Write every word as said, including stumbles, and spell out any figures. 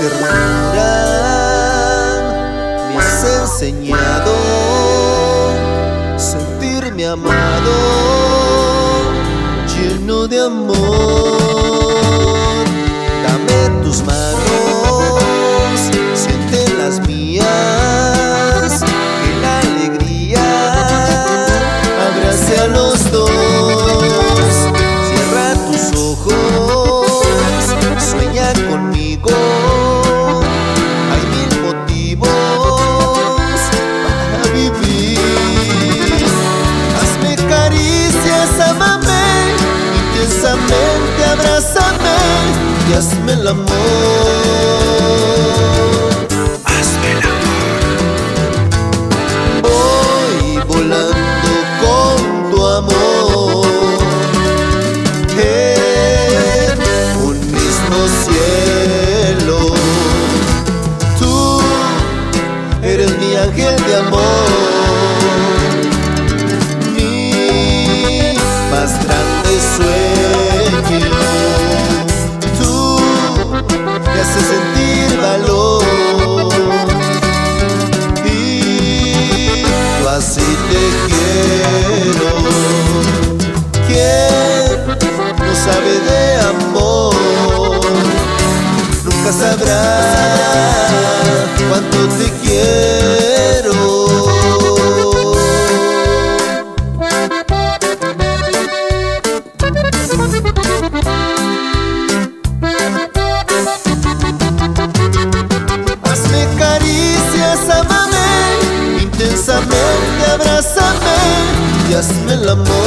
ternura me has enseñado sentirme amado, lleno de amor. Dame tus manos, siente las mías, que la alegría abrace a los dos. Cierra tus ojos, sueña conmigo, hay mil motivos para vivir. Hazme caricias, ámame, intensamente abrázame y hazme el amor. Hazme el amor. Voy volando con tu amor en un mismo cielo. Tú eres mi ángel de amor, mi más grande sueño. Tú me haces sentir valor y yo así te quiero. ¿Quién no sabe de amor? Nunca sabrá cuánto te quiero. Hazme caricias, ámame, intensamente abrázame y hazme el amor.